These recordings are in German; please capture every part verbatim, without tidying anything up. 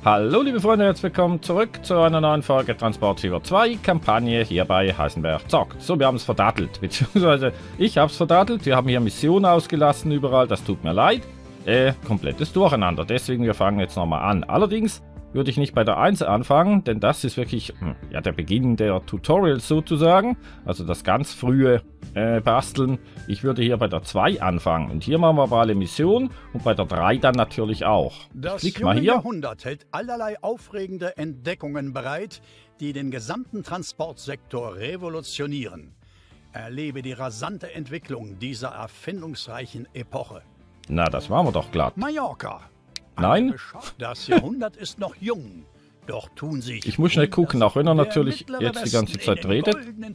Hallo liebe Freunde, herzlich willkommen zurück zu einer neuen Folge Transportfieber zwei Kampagne hier bei Heisenberg zockt. So, wir haben es verdattelt, beziehungsweise ich habe es verdattelt. Wir haben hier Missionen ausgelassen überall, das tut mir leid. Äh, komplettes Durcheinander, deswegen wir fangen jetzt nochmal an. Allerdings würde ich nicht bei der eins anfangen, denn das ist wirklich hm, ja, der Beginn der Tutorials sozusagen. Also das ganz frühe äh, Basteln. Ich würde hier bei der zwei anfangen. Und hier machen wir aber alle Missionen und bei der drei dann natürlich auch. Das Klick junge mal hier. Jahrhundert hält allerlei aufregende Entdeckungen bereit, die den gesamten Transportsektor revolutionieren. Erlebe die rasante Entwicklung dieser erfindungsreichen Epoche. Na, das machen wir doch glatt. Mallorca. Nein. Das Jahrhundert ist noch jung, doch tun sich... Ich muss schnell gucken, auch wenn er natürlich jetzt die ganze Zeit redet.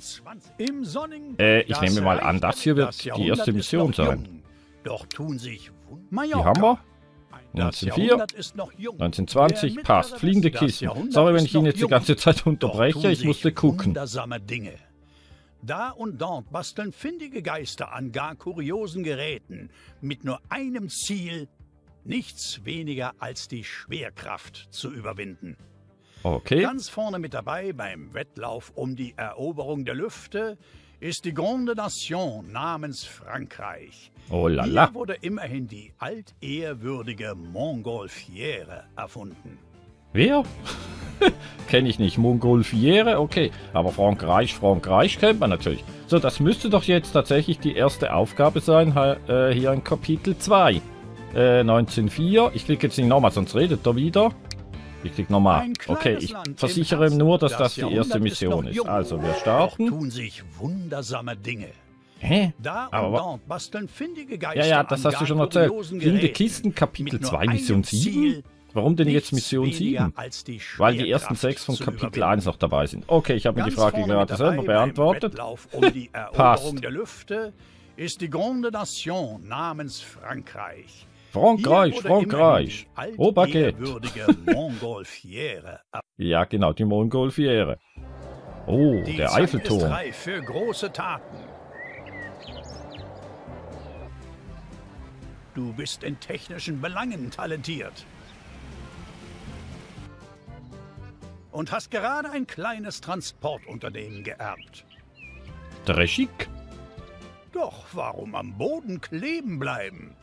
Äh, ich nehme mal an, das hier wird die erste Mission sein. Doch tun sich... Die haben wir. neunzehnhundertvier, neunzehnhundertzwanzig, passt. Fliegende Kisten. Sorry, wenn ich ihn jetzt die ganze Zeit unterbreche, ich musste gucken. Dinge. Da und dort basteln findige Geister an gar kuriosen Geräten mit nur einem Ziel: nichts weniger als die Schwerkraft zu überwinden. Okay. Ganz vorne mit dabei beim Wettlauf um die Eroberung der Lüfte ist die Grande Nation namens Frankreich. Oh lala. Hier wurde immerhin die altehrwürdige Montgolfiere erfunden. Wer? Kenne ich nicht. Montgolfiere, okay. Aber Frankreich, Frankreich kennt man natürlich. So, das müsste doch jetzt tatsächlich die erste Aufgabe sein, äh, hier in Kapitel zwei. Äh, neunzehnhundertvier. Ich klicke jetzt nicht nochmal, sonst redet er wieder. Ich klicke nochmal. Okay, ich versichere nur, dass das die erste Mission ist. Also, wir starten. Tun sich wundersame Dinge. Hä? Da und Aber dort basteln findige Geister ja, ja, das an hast du gar schon erzählt. kuriosen Fliegende Geräten Kisten, Kapitel mit nur zwei, einem Mission sieben? Ziel: Warum denn jetzt nichts Mission weniger sieben? als die Weil die ersten Schwerkraft sechs von zu Kapitel überwinden. eins noch dabei sind. Okay, ich habe mir die Ganz Frage vorne gerade mit selber dabei beantwortet. beim Wettlauf um die Eroberung Passt. der Lüfte ist die Grande Nation namens Frankreich. Frankreich, Hier wurde Frankreich. immerhin die Oh, Baguette. altehrwürdige Montgolfiere. Ja, genau, die Montgolfiere. Oh, Die der Zeit ist Eiffelturm. reif für große Taten. Du bist in technischen Belangen talentiert. Und hast gerade ein kleines Transportunternehmen geerbt. Très chic. Doch warum am Boden kleben bleiben?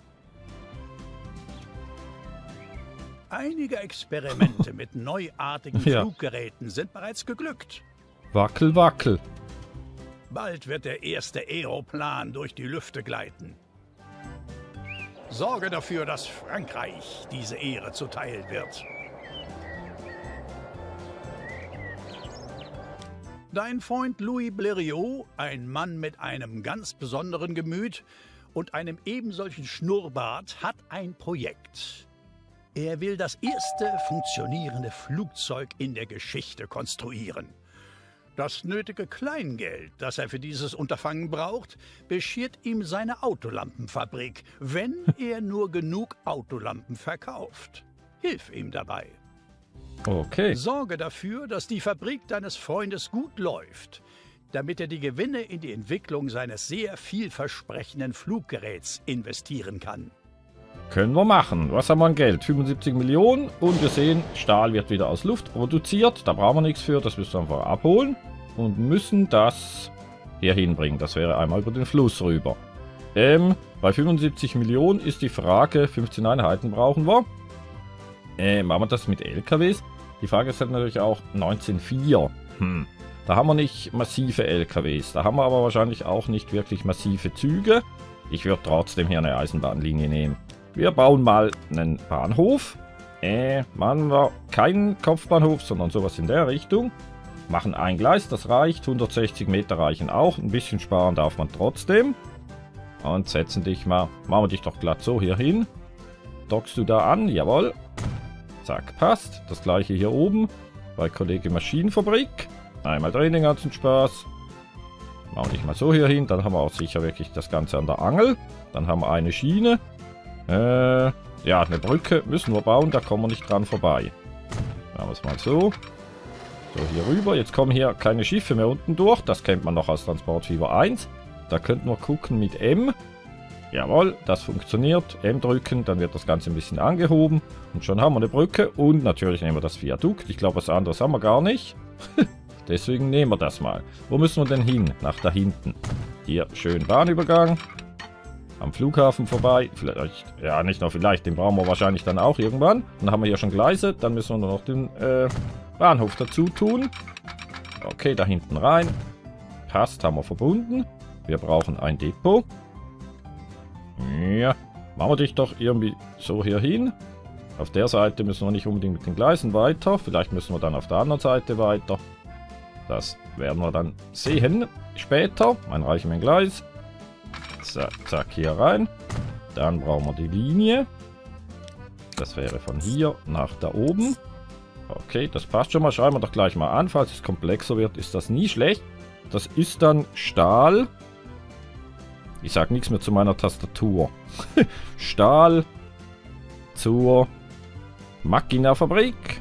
Einige Experimente mit neuartigen Ja. Fluggeräten sind bereits geglückt. Wackel, wackel. Bald wird der erste Aeroplan durch die Lüfte gleiten. Sorge dafür, dass Frankreich diese Ehre zuteil wird. Dein Freund Louis Blériot, ein Mann mit einem ganz besonderen Gemüt und einem ebensolchen Schnurrbart, hat ein Projekt. Er will das erste funktionierende Flugzeug in der Geschichte konstruieren. Das nötige Kleingeld, das er für dieses Unterfangen braucht, beschert ihm seine Autolampenfabrik, wenn er nur genug Autolampen verkauft. Hilf ihm dabei. Okay. Sorge dafür, dass die Fabrik deines Freundes gut läuft, damit er die Gewinne in die Entwicklung seines sehr vielversprechenden Fluggeräts investieren kann. Können wir machen. Was haben wir an Geld? fünfundsiebzig Millionen. Und wir sehen, Stahl wird wieder aus Luft produziert. Da brauchen wir nichts für. Das müssen wir einfach abholen. Und müssen das hier hinbringen. Das wäre einmal über den Fluss rüber. Ähm, bei fünfundsiebzig Millionen ist die Frage, fünfzehn Einheiten brauchen wir. Äh, machen wir das mit L K Ws? Die Frage ist halt natürlich auch neunzehnhundertvier. Hm. Da haben wir nicht massive L K Ws. Da haben wir aber wahrscheinlich auch nicht wirklich massive Züge. Ich würde trotzdem hier eine Eisenbahnlinie nehmen. Wir bauen mal einen Bahnhof. Äh, machen wir keinen Kopfbahnhof, sondern sowas in der Richtung. Machen ein Gleis, das reicht. hundertsechzig Meter reichen auch. Ein bisschen sparen darf man trotzdem. Und setzen dich mal, machen wir dich doch glatt so hier hin. Dockst du da an? Jawohl. Zack, passt. Das gleiche hier oben bei Kollege Maschinenfabrik. Einmal drehen den ganzen Spaß. Machen wir dich mal so hier hin. Dann haben wir auch sicher wirklich das Ganze an der Angel. Dann haben wir eine Schiene. Äh, ja, eine Brücke müssen wir bauen, da kommen wir nicht dran vorbei. Machen wir es mal so. So, hier rüber. Jetzt kommen hier keine Schiffe mehr unten durch. Das kennt man noch aus Transportfieber eins. Da könnten wir gucken mit M. Jawohl, das funktioniert. M drücken, dann wird das Ganze ein bisschen angehoben. Und schon haben wir eine Brücke. Und natürlich nehmen wir das Viadukt. Ich glaube, was anderes haben wir gar nicht. Deswegen nehmen wir das mal. Wo müssen wir denn hin? Nach da hinten. Hier, schön Bahnübergang. Am Flughafen vorbei. Vielleicht, ja, nicht nur vielleicht, den brauchen wir wahrscheinlich dann auch irgendwann. Dann haben wir hier schon Gleise. Dann müssen wir nur noch den äh, Bahnhof dazu tun. Okay, da hinten rein. Passt, haben wir verbunden. Wir brauchen ein Depot. Ja, machen wir dich doch irgendwie so hier hin. Auf der Seite müssen wir nicht unbedingt mit den Gleisen weiter. Vielleicht müssen wir dann auf der anderen Seite weiter. Das werden wir dann sehen später. Ein Reichsmengen-Gleis. Zack, zack, hier rein. Dann brauchen wir die Linie. Das wäre von hier nach da oben. Okay, das passt schon mal. Schreiben wir doch gleich mal an. Falls es komplexer wird, ist das nie schlecht. Das ist dann Stahl. Ich sage nichts mehr zu meiner Tastatur. Stahl zur Maschinenfabrik.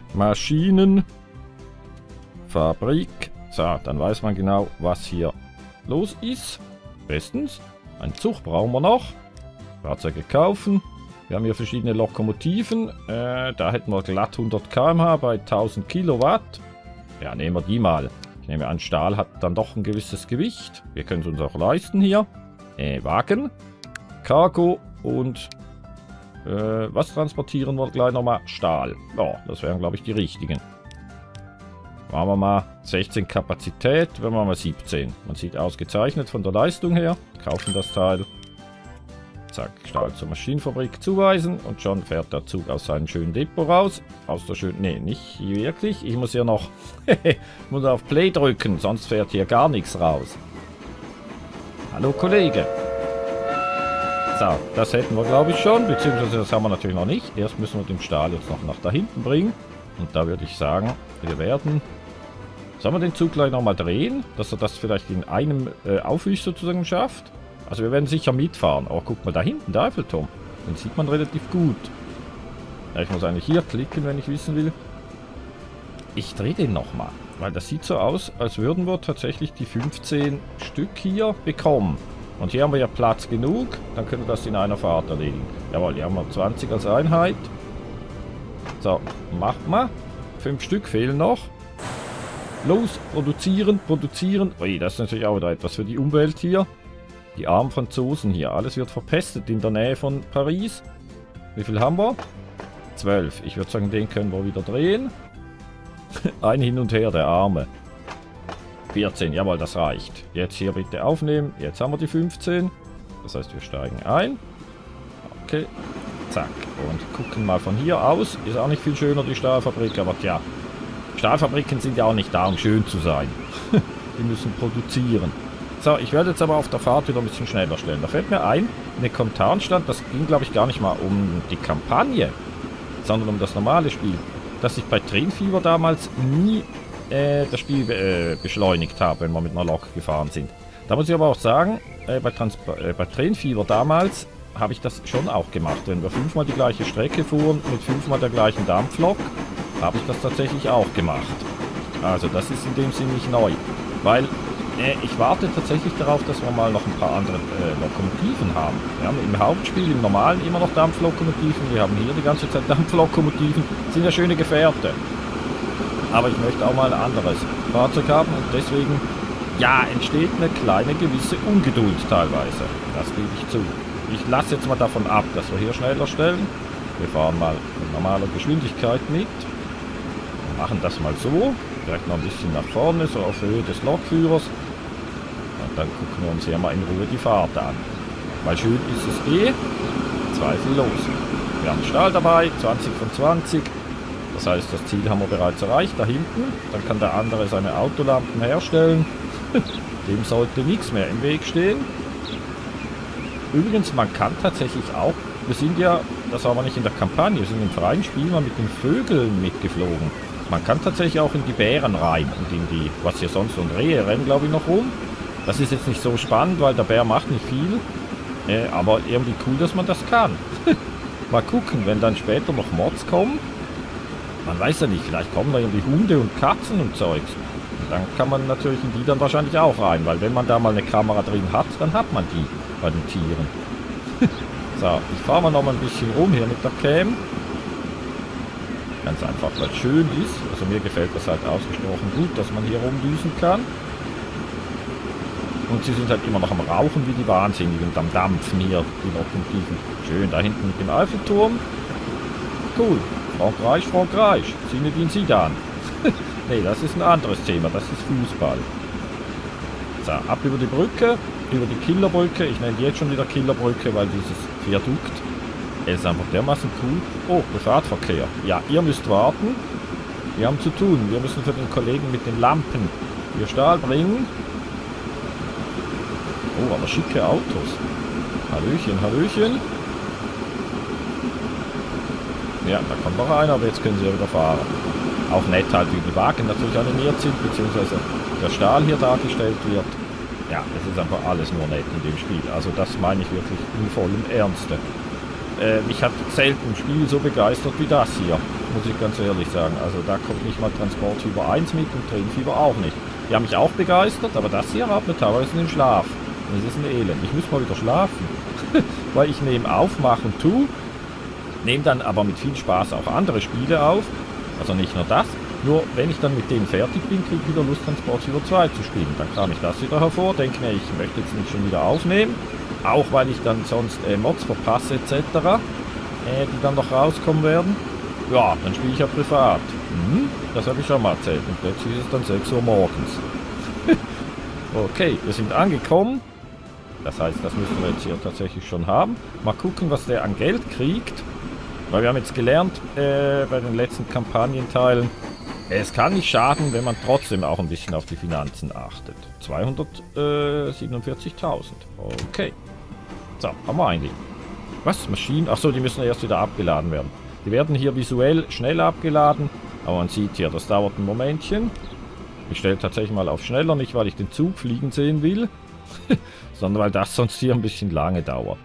Maschinenfabrik. So, dann weiß man genau, was hier los ist. Bestens. Ein Zug brauchen wir noch. Fahrzeuge kaufen. Wir haben hier verschiedene Lokomotiven. Äh, da hätten wir glatt hundert Kilometer pro Stunde bei tausend Kilowatt. Ja, nehmen wir die mal. Ich nehme an, Stahl hat dann doch ein gewisses Gewicht. Wir können es uns auch leisten hier. Äh, Wagen. Cargo und äh, was transportieren wir gleich nochmal? Stahl. Ja, das wären, glaube ich, die richtigen. Machen wir mal sechzehn Kapazität, wenn wir mal siebzehn. Man sieht ausgezeichnet von der Leistung her. Kaufen das Teil. Zack, Stahl zur Maschinenfabrik zuweisen und schon fährt der Zug aus seinem schönen Depot raus. Aus der schönen... Ne, nicht wirklich. Ich muss hier noch... muss auf Play drücken, sonst fährt hier gar nichts raus. Hallo Kollege. So, das hätten wir glaube ich schon, beziehungsweise das haben wir natürlich noch nicht. Erst müssen wir den Stahl jetzt noch nach da hinten bringen. Und da würde ich sagen, wir werden... Sollen wir den Zug gleich nochmal drehen, dass er das vielleicht in einem äh, Aufwisch sozusagen schafft? Also wir werden sicher mitfahren. Aber guck mal da hinten, der Eiffelturm. Den sieht man relativ gut. Ja, ich muss eigentlich hier klicken, wenn ich wissen will. Ich drehe den nochmal. Weil das sieht so aus, als würden wir tatsächlich die fünfzehn Stück hier bekommen. Und hier haben wir ja Platz genug. Dann können wir das in einer Fahrt erledigen. Jawohl, hier haben wir zwanzig als Einheit. So, macht mal. Fünf Stück fehlen noch. Los, produzieren, produzieren. Ui, das ist natürlich auch wieder etwas für die Umwelt hier. Die armen Franzosen hier. Alles wird verpestet in der Nähe von Paris. Wie viel haben wir? zwölf. Ich würde sagen, den können wir wieder drehen. Ein hin und her, der Arme. vierzehn, jawohl, das reicht. Jetzt hier bitte aufnehmen. Jetzt haben wir die fünfzehn. Das heißt, wir steigen ein. Okay. Zack. Und gucken mal von hier aus. Ist auch nicht viel schöner, die Stahlfabrik. Aber tja, Stahlfabriken sind ja auch nicht da, um schön zu sein. Die müssen produzieren. So, ich werde jetzt aber auf der Fahrt wieder ein bisschen schneller stellen. Da fällt mir ein, in den Kommentaren stand, das ging glaube ich gar nicht mal um die Kampagne, sondern um das normale Spiel. Dass ich bei Train Fever damals nie äh, das Spiel äh, beschleunigt habe, wenn wir mit einer Lok gefahren sind. Da muss ich aber auch sagen, äh, bei, Trans äh, bei Train Fever damals habe ich das schon auch gemacht. Wenn wir fünfmal die gleiche Strecke fuhren, mit fünfmal der gleichen Dampflok, habe ich das tatsächlich auch gemacht. Also das ist in dem Sinn nicht neu. Weil äh, ich warte tatsächlich darauf, dass wir mal noch ein paar andere äh, Lokomotiven haben. Wir haben im Hauptspiel, im normalen immer noch Dampflokomotiven. Wir haben hier die ganze Zeit Dampflokomotiven. Sind ja schöne Gefährte. Aber ich möchte auch mal ein anderes Fahrzeug haben. Und deswegen, ja, entsteht eine kleine gewisse Ungeduld teilweise. Das gebe ich zu. Ich lasse jetzt mal davon ab, dass wir hier schneller stellen. Wir fahren mal mit normaler Geschwindigkeit mit. Machen das mal so. Vielleicht noch ein bisschen nach vorne, so auf Höhe des Lokführers. Und dann gucken wir uns hier mal in Ruhe die Fahrt an. Weil schön ist es eh. Zweifellos. Wir haben Stahl dabei, zwanzig von zwanzig. Das heißt, das Ziel haben wir bereits erreicht, da hinten. Dann kann der andere seine Autolampen herstellen. Dem sollte nichts mehr im Weg stehen. Übrigens, man kann tatsächlich auch, wir sind ja, das war aber nicht in der Kampagne, wir sind im freien Spiel mal mit den Vögeln mitgeflogen. Man kann tatsächlich auch in die Bären rein und in die, was hier sonst, und Rehe rennen glaube ich noch rum. Das ist jetzt nicht so spannend, weil der Bär macht nicht viel, äh, aber irgendwie cool, dass man das kann. Mal gucken, wenn dann später noch Mods kommen, man weiß ja nicht, vielleicht kommen da irgendwie Hunde und Katzen und Zeugs. Und dann kann man natürlich in die dann wahrscheinlich auch rein, weil wenn man da mal eine Kamera drin hat, dann hat man die bei den Tieren. So, ich fahre mal noch mal ein bisschen rum hier mit der Cam. Ganz einfach, weil es schön ist. Also mir gefällt das halt ausgesprochen gut, dass man hier rumdüsen kann. Und sie sind halt immer noch am Rauchen wie die Wahnsinnigen und am Dampfen hier, die Lokomotiven. Schön, da hinten mit dem Eiffelturm. Cool. Frankreich, Frankreich. Zinedine Zidane. Nee, das ist ein anderes Thema. Das ist Fußball. So, ab über die Brücke. Über die Killerbrücke. Ich nenne die jetzt schon wieder Killerbrücke, weil dieses Viadukt, es ist einfach dermaßen cool. Oh, Privatverkehr. Ja, ihr müsst warten. Wir haben zu tun. Wir müssen für den Kollegen mit den Lampen hier Stahl bringen. Oh, aber schicke Autos. Hallöchen, Hallöchen. Ja, da kommt noch einer, aber jetzt können sie ja wieder fahren. Auch nett halt, wie die Wagen natürlich animiert sind, beziehungsweise der Stahl hier dargestellt wird. Ja, es ist einfach alles nur nett in dem Spiel. Also das meine ich wirklich in vollem Ernste. Äh, mich hat selten ein Spiel so begeistert wie das hier, muss ich ganz ehrlich sagen. Also da kommt nicht mal Transportfieber eins mit und Trainfieber auch nicht. Die haben mich auch begeistert, aber das hier hat mir teilweise den Schlaf. Das ist ein Elend. Ich muss mal wieder schlafen. Weil ich nehme auf, mache und tu. Nehme dann aber mit viel Spaß auch andere Spiele auf. Also nicht nur das. Nur wenn ich dann mit denen fertig bin, kriege ich wieder Lust, Transportfieber zwei zu spielen. Dann kram ich das wieder hervor. Denke mir, ich möchte jetzt nicht schon wieder aufnehmen. Auch weil ich dann sonst äh, Mods verpasse et cetera. Äh, die dann noch rauskommen werden. Ja, dann spiele ich ja privat. Hm, das habe ich schon mal erzählt. Und plötzlich ist es dann sechs Uhr morgens. Okay, wir sind angekommen. Das heißt, das müssen wir jetzt hier tatsächlich schon haben. Mal gucken, was der an Geld kriegt. Weil wir haben jetzt gelernt, äh, bei den letzten Kampagnenteilen, es kann nicht schaden, wenn man trotzdem auch ein bisschen auf die Finanzen achtet. zweihundertsiebenundvierzigtausend. Okay. So, haben wir eigentlich. Was? Maschinen? Achso, die müssen erst wieder abgeladen werden. Die werden hier visuell schnell abgeladen. Aber man sieht hier, das dauert ein Momentchen. Ich stelle tatsächlich mal auf schneller, nicht weil ich den Zug fliegen sehen will, sondern weil das sonst hier ein bisschen lange dauert.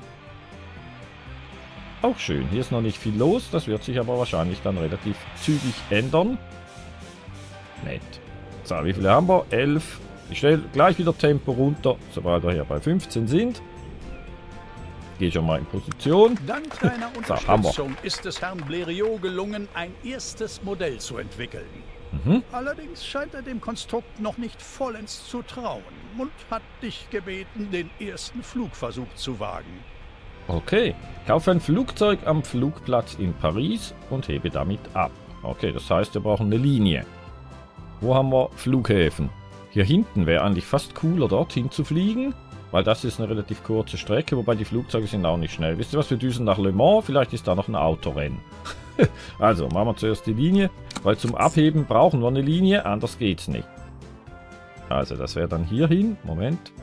Auch schön. Hier ist noch nicht viel los, das wird sich aber wahrscheinlich dann relativ zügig ändern. Nett. So, wie viele haben wir? elf. Ich stelle gleich wieder Tempo runter, sobald wir hier bei fünfzehn sind. Gehe schon mal in Position. Dank deiner So, haben wir. Unterstützung ist es Herrn Blériot gelungen, ein erstes Modell zu entwickeln. Mhm. Allerdings scheint er dem Konstrukt noch nicht vollends zu trauen und hat dich gebeten, den ersten Flugversuch zu wagen. Okay. Kaufe ein Flugzeug am Flugplatz in Paris und hebe damit ab. Okay, das heißt, wir brauchen eine Linie. Wo haben wir Flughäfen? Hier hinten wäre eigentlich fast cooler, dorthin zu fliegen, weil das ist eine relativ kurze Strecke, wobei die Flugzeuge sind auch nicht schnell. Wisst ihr was, wir düsen nach Le Mans, vielleicht ist da noch ein Autorennen. Also, machen wir zuerst die Linie, weil zum Abheben brauchen wir eine Linie, anders geht's nicht. Also, das wäre dann hier hin. Moment.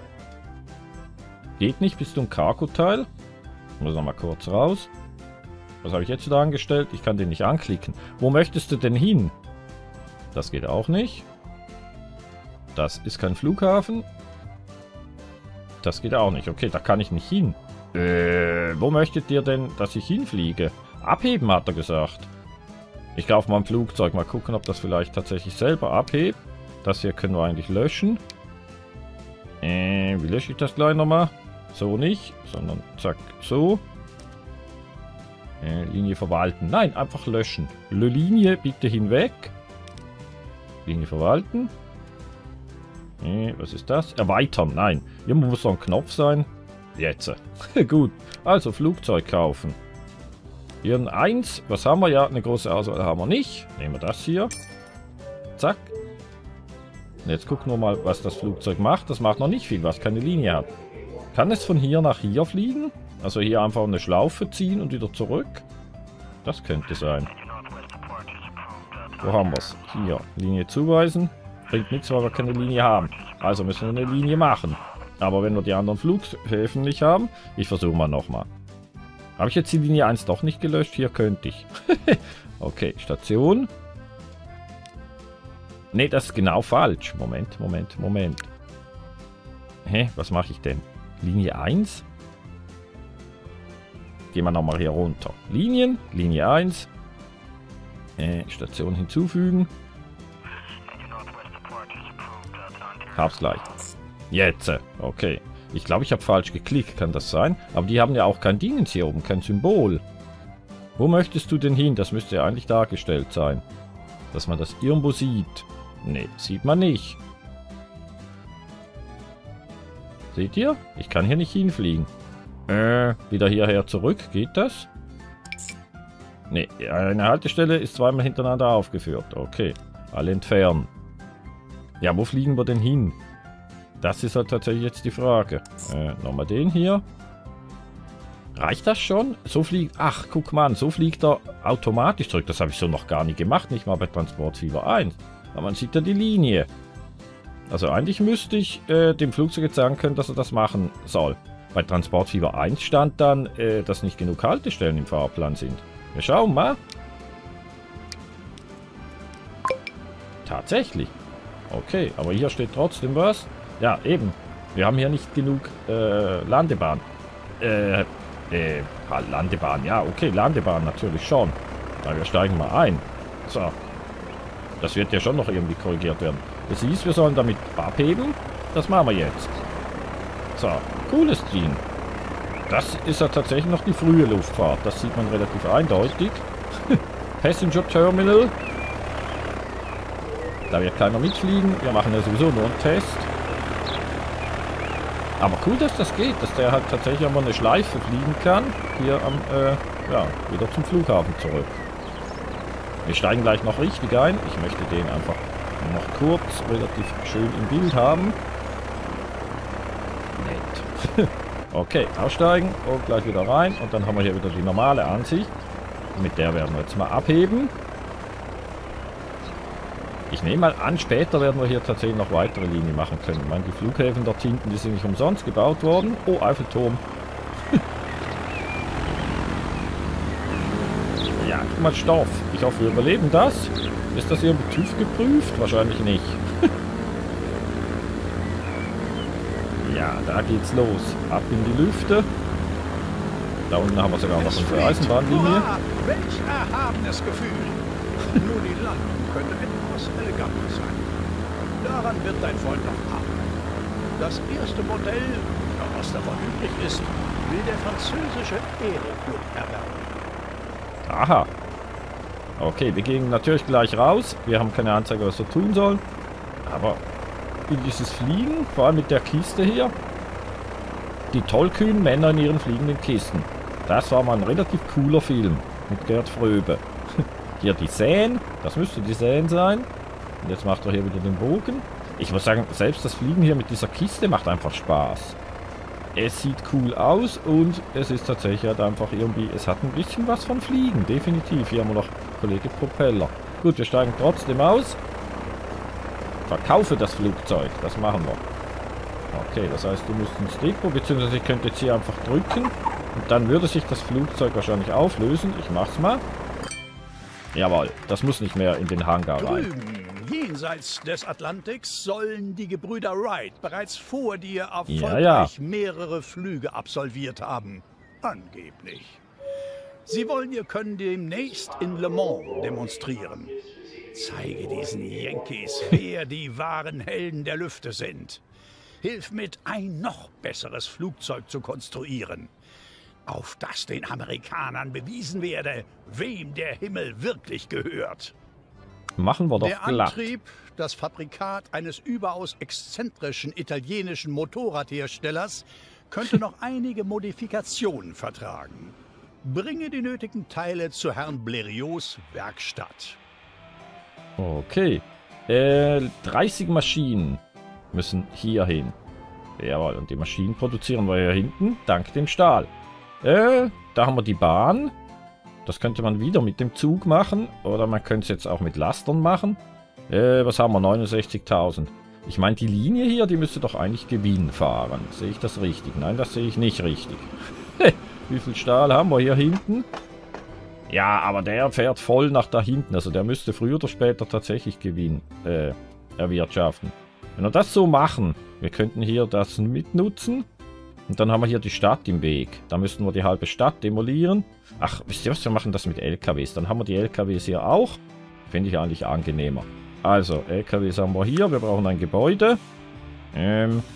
Geht nicht bis zum Cargo-Teil. Ich muss noch mal kurz raus. Was habe ich jetzt wieder angestellt? Ich kann den nicht anklicken. Wo möchtest du denn hin? Das geht auch nicht. Das ist kein Flughafen. Das geht auch nicht. Okay, da kann ich nicht hin. Äh, wo möchtet ihr denn, dass ich hinfliege? Abheben, hat er gesagt. Ich kaufe mal ein Flugzeug. Mal gucken, ob das vielleicht tatsächlich selber abhebt. Das hier können wir eigentlich löschen. Äh, wie lösche ich das gleich nochmal? So nicht, sondern zack, so. Äh, Linie verwalten. Nein, einfach löschen. Le Linie bitte hinweg. Linie verwalten. Äh, was ist das? Erweitern. Nein, hier muss so ein Knopf sein. Jetzt. Gut. Also Flugzeug kaufen. Hier ein eins. Was haben wir? Ja, eine große Auswahl haben wir nicht. Nehmen wir das hier. Zack. Und jetzt gucken wir mal, was das Flugzeug macht. Das macht noch nicht viel, was keine Linie hat. Kann es von hier nach hier fliegen? Also hier einfach eine Schlaufe ziehen und wieder zurück? Das könnte sein. Wo haben wir es? Hier. Linie zuweisen. Bringt nichts, weil wir keine Linie haben. Also müssen wir eine Linie machen. Aber wenn wir die anderen Flughäfen nicht haben, ich versuche mal nochmal. Habe ich jetzt die Linie eins doch nicht gelöscht? Hier könnte ich. Okay, Station. Ne, das ist genau falsch. Moment, Moment, Moment. Hä, was mache ich denn? Linie eins? Gehen wir nochmal hier runter. Linien, Linie eins. Äh, Station hinzufügen. Hab's gleich. Jetzt, okay. Ich glaube, ich habe falsch geklickt, kann das sein? Aber die haben ja auch kein Dingens hier oben, kein Symbol. Wo möchtest du denn hin? Das müsste ja eigentlich dargestellt sein. Dass man das irgendwo sieht. Ne, sieht man nicht. Seht ihr? Ich kann hier nicht hinfliegen. Äh, wieder hierher zurück. Geht das? Ne, eine Haltestelle ist zweimal hintereinander aufgeführt. Okay, alle entfernen. Ja, wo fliegen wir denn hin? Das ist halt tatsächlich jetzt die Frage. Äh, nochmal den hier. Reicht das schon? So fliegt... Ach, guck mal an, so fliegt er automatisch zurück. Das habe ich so noch gar nicht gemacht, nicht mal bei Transportfieber eins. Aber man sieht ja die Linie. Also eigentlich müsste ich äh, dem Flugzeug jetzt sagen können, dass er das machen soll. Bei Transportfieber eins stand dann, äh, dass nicht genug Haltestellen im Fahrplan sind. Wir schauen mal. Tatsächlich. Okay, aber hier steht trotzdem was. Ja, eben. Wir haben hier nicht genug äh, Landebahn. Äh, äh, Landebahn. Ja, okay, Landebahn natürlich schon. Aber wir steigen mal ein. So. Das wird ja schon noch irgendwie korrigiert werden. Das hieß, wir sollen damit abheben. Das machen wir jetzt. So, cooles Ding. Das ist ja tatsächlich noch die frühe Luftfahrt. Das sieht man relativ eindeutig. Passenger Terminal. Da wird keiner mitfliegen. Wir machen ja sowieso nur einen Test. Aber cool, dass das geht. Dass der halt tatsächlich einmal eine Schleife fliegen kann. Hier am, äh, ja, wieder zum Flughafen zurück. Wir steigen gleich noch richtig ein. Ich möchte den einfach noch kurz relativ schön im Bild haben. Nett. Okay, aussteigen und gleich wieder rein. Und dann haben wir hier wieder die normale Ansicht. Mit der werden wir jetzt mal abheben. Ich nehme mal an, später werden wir hier tatsächlich noch weitere Linien machen können. Ich meine, die Flughäfen dort hinten, die sind nicht umsonst gebaut worden. Oh, Eiffelturm. Ja, guck mal, Stoff. Ich hoffe, wir überleben das. Ist das irgendwie TÜV geprüft? Wahrscheinlich nicht. Ja, da geht's los. Ab in die Lüfte. Da unten haben wir sogar noch unsere Eisenbahnlinie. Hurra, welch erhabenes Gefühl. Nur die Landung könnte etwas eleganter sein. Daran wird dein Freund noch arbeiten. Das erste Modell, was davon übrig ist, will der französische Aeroclub erwerben. Aha. Okay, wir gehen natürlich gleich raus. Wir haben keine Anzeige, was wir tun sollen. Aber in dieses Fliegen, vor allem mit der Kiste hier, die tollkühnen Männer in ihren fliegenden Kisten. Das war mal ein relativ cooler Film mit Gerd Fröbe. Hier die Säen, das müsste die Säen sein. Und jetzt macht er hier wieder den Bogen. Ich muss sagen, selbst das Fliegen hier mit dieser Kiste macht einfach Spaß. Es sieht cool aus und es ist tatsächlich halt einfach irgendwie, es hat ein bisschen was von Fliegen, definitiv. Hier haben wir noch Kollege Propeller. Gut, wir steigen trotzdem aus. Verkaufe das Flugzeug, das machen wir. Okay, das heißt, du musst ins Depot, beziehungsweise ich könnte jetzt hier einfach drücken und dann würde sich das Flugzeug wahrscheinlich auflösen. Ich mach's mal. Jawohl, das muss nicht mehr in den Hangar rein. Drüben, jenseits des Atlantiks, sollen die Gebrüder Wright bereits vor dir erfolgreich ja, ja. mehrere Flüge absolviert haben. Angeblich. Sie wollen ihr Können demnächst in Le Mans demonstrieren. Zeige diesen Yankees, wer die wahren Helden der Lüfte sind. Hilf mit, ein noch besseres Flugzeug zu konstruieren. Auf das den Amerikanern bewiesen werde, wem der Himmel wirklich gehört. Machen wir doch der glatt. Antrieb, das Fabrikat eines überaus exzentrischen italienischen Motorradherstellers, könnte noch einige Modifikationen vertragen. Bringe die nötigen Teile zu Herrn Blériots Werkstatt. Okay. Äh, dreißig Maschinen müssen hier hin. Jawohl, und die Maschinen produzieren wir hier hinten, dank dem Stahl. Äh, da haben wir die Bahn. Das könnte man wieder mit dem Zug machen. Oder man könnte es jetzt auch mit Lastern machen. Äh, was haben wir? neunundsechzigtausend. Ich meine, die Linie hier, die müsste doch eigentlich Gewinn fahren. Sehe ich das richtig? Nein, das sehe ich nicht richtig. Wie viel Stahl haben wir hier hinten? Ja, aber der fährt voll nach da hinten. Also der müsste früher oder später tatsächlich Gewinn äh, erwirtschaften. Wenn wir das so machen, wir könnten hier das mitnutzen. Und dann haben wir hier die Stadt im Weg. Da müssten wir die halbe Stadt demolieren. Ach, wisst ihr was, wir machen das mit L K Ws. Dann haben wir die L K Ws hier auch. Finde ich eigentlich angenehmer. Also, L K Ws haben wir hier. Wir brauchen ein Gebäude. Ähm,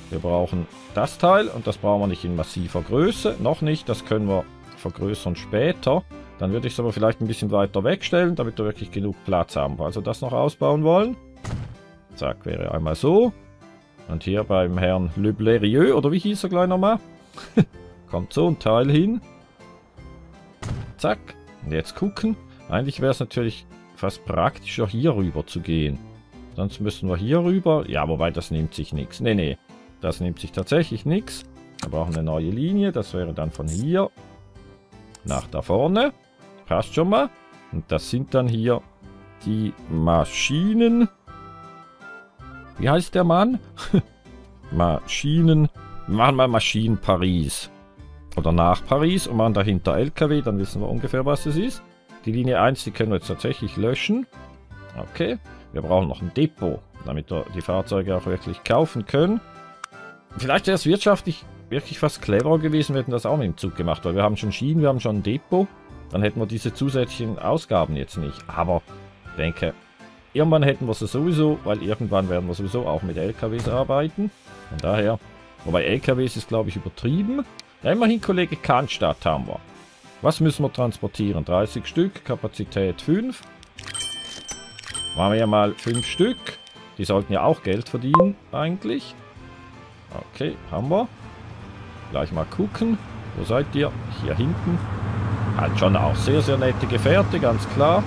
Wir brauchen das Teil und das brauchen wir nicht in massiver Größe. Noch nicht, das können wir vergrößern später. Dann würde ich es aber vielleicht ein bisschen weiter wegstellen, damit wir wirklich genug Platz haben. Also das noch ausbauen wollen. Zack, wäre einmal so. Und hier beim Herrn Le Blérieux, oder wie hieß er gleich nochmal? Kommt so ein Teil hin. Zack. Und jetzt gucken. Eigentlich wäre es natürlich fast praktischer, hier rüber zu gehen. Sonst müssen wir hier rüber. Ja, wobei das nimmt sich nichts. Nee, nee. Das nimmt sich tatsächlich nichts. Wir brauchen eine neue Linie. Das wäre dann von hier nach da vorne. Passt schon mal. Und das sind dann hier die Maschinen. Wie heißt der Mann? Maschinen. Wir machen mal Maschinen Paris. Oder nach Paris und machen dahinter L K W. Dann wissen wir ungefähr, was es ist. Die Linie eins, die können wir jetzt tatsächlich löschen. Okay. Wir brauchen noch ein Depot, damit wir die Fahrzeuge auch wirklich kaufen können. Vielleicht wäre es wirtschaftlich wirklich fast cleverer gewesen, wir hätten das auch mit dem Zug gemacht. Weil wir haben schon Schienen, wir haben schon ein Depot. Dann hätten wir diese zusätzlichen Ausgaben jetzt nicht. Aber ich denke, irgendwann hätten wir sie sowieso, weil irgendwann werden wir sowieso auch mit L K Ws arbeiten. Von daher, wobei L K Ws ist, glaube ich, übertrieben. Ja, immerhin, Kollege Cannstatt haben wir. Was müssen wir transportieren? dreißig Stück, Kapazität fünf. Machen wir ja mal fünf Stück. Die sollten ja auch Geld verdienen, eigentlich. Okay, haben wir. Gleich mal gucken. Wo seid ihr? Hier hinten. Halt schon auch sehr, sehr nette Gefährte, ganz klar.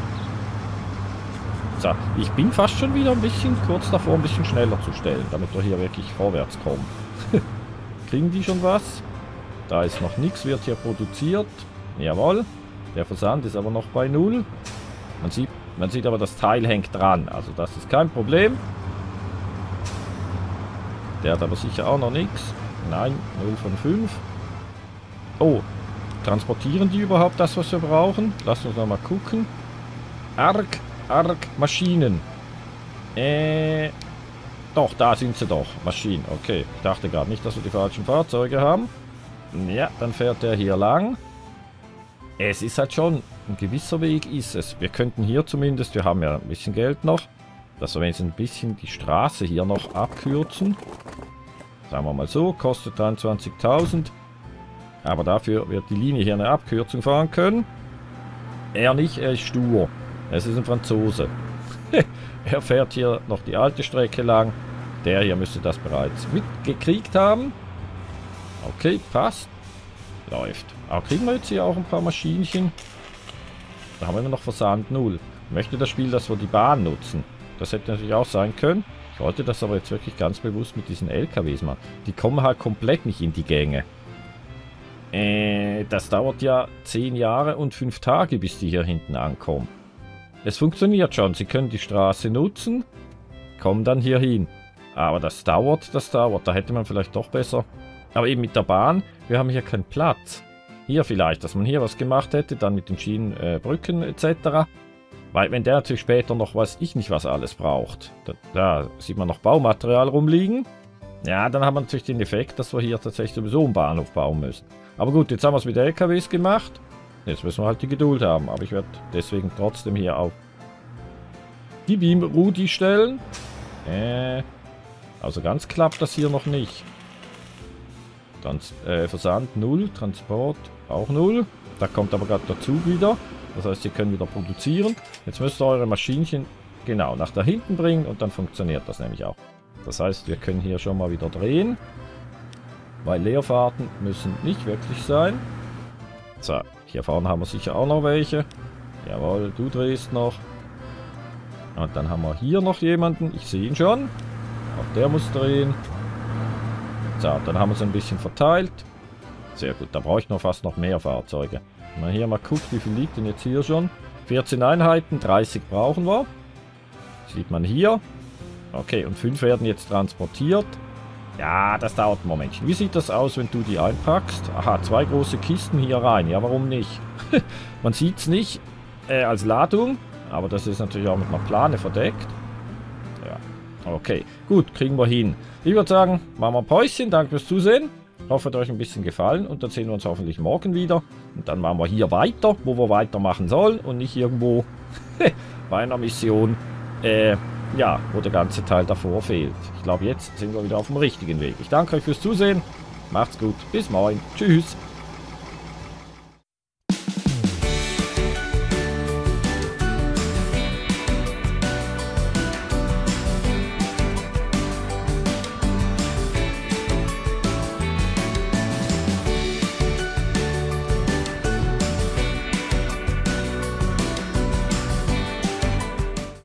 So, ich bin fast schon wieder ein bisschen kurz davor, ein bisschen schneller zu stellen, damit wir hier wirklich vorwärts kommen. Kriegen die schon was? Da ist noch nichts, wird hier produziert. Jawohl. Der Versand ist aber noch bei null. Man sieht, man sieht aber, das Teil hängt dran. Also das ist kein Problem. Der hat aber sicher auch noch nichts. Nein, null von fünf. Oh, transportieren die überhaupt das, was wir brauchen? Lass uns noch mal gucken. Arg, arg, Maschinen. Äh, doch, da sind sie doch. Maschinen, okay. Ich dachte gerade nicht, dass wir die falschen Fahrzeuge haben. Ja, dann fährt der hier lang. Es ist halt schon, ein gewisser Weg ist es. Wir könnten hier zumindest, wir haben ja ein bisschen Geld noch, dass wir jetzt ein bisschen die Straße hier noch abkürzen. Sagen wir mal so, kostet dreiundzwanzigtausend. Aber dafür wird die Linie hier eine Abkürzung fahren können. Er nicht, er ist stur. Es ist ein Franzose. Er fährt hier noch die alte Strecke lang. Der hier müsste das bereits mitgekriegt haben. Okay, passt. Läuft. Aber kriegen wir jetzt hier auch ein paar Maschinchen? Da haben wir immer noch Versand null. Ich möchte das Spiel, dass wir die Bahn nutzen. Das hätte natürlich auch sein können. Ich wollte das aber jetzt wirklich ganz bewusst mit diesen L K Ws machen. Die kommen halt komplett nicht in die Gänge. Äh, das dauert ja zehn Jahre und fünf Tage, bis die hier hinten ankommen. Es funktioniert schon. Sie können die Straße nutzen, kommen dann hier hin. Aber das dauert, das dauert. Da hätte man vielleicht doch besser... Aber eben mit der Bahn, wir haben hier keinen Platz. Hier vielleicht, dass man hier was gemacht hätte, dann mit den Schienen, äh, Brücken et cetera. Weil wenn der natürlich später noch, weiß ich nicht, was alles braucht. Da, da sieht man noch Baumaterial rumliegen. Ja, dann haben wir natürlich den Effekt, dass wir hier tatsächlich sowieso einen Bahnhof bauen müssen. Aber gut, jetzt haben wir es mit L K Ws gemacht. Jetzt müssen wir halt die Geduld haben. Aber ich werde deswegen trotzdem hier auf die Beam-Rudi stellen. Äh, also ganz klappt das hier noch nicht. Trans äh, Versand null, Transport auch null. Da kommt aber gerade der Zug wieder. Das heißt, Sie können wieder produzieren. Jetzt müsst ihr eure Maschinchen genau nach da hinten bringen und dann funktioniert das nämlich auch. Das heißt, wir können hier schon mal wieder drehen. Weil Leerfahrten müssen nicht wirklich sein. So, hier vorne haben wir sicher auch noch welche. Jawohl, du drehst noch. Und dann haben wir hier noch jemanden. Ich sehe ihn schon. Auch der muss drehen. So, dann haben wir es ein bisschen verteilt. Sehr gut, da brauche ich noch fast noch mehr Fahrzeuge. Wenn man hier mal guckt, wie viel liegt denn jetzt hier schon? vierzehn Einheiten, dreißig brauchen wir. Sieht man hier. Okay, und fünf werden jetzt transportiert. Ja, das dauert ein Momentchen. Wie sieht das aus, wenn du die einpackst? Aha, zwei große Kisten hier rein. Ja, warum nicht? Man sieht es nicht äh, als Ladung, aber das ist natürlich auch mit einer Plane verdeckt. Ja, okay. Gut, kriegen wir hin. Ich würde sagen, machen wir ein Päuschen. Danke fürs Zusehen. Ich hoffe, es hat euch ein bisschen gefallen und dann sehen wir uns hoffentlich morgen wieder. Und dann machen wir hier weiter, wo wir weitermachen sollen und nicht irgendwo bei einer Mission, äh, ja, wo der ganze Teil davor fehlt. Ich glaube, jetzt sind wir wieder auf dem richtigen Weg. Ich danke euch fürs Zusehen. Macht's gut. Bis morgen. Tschüss.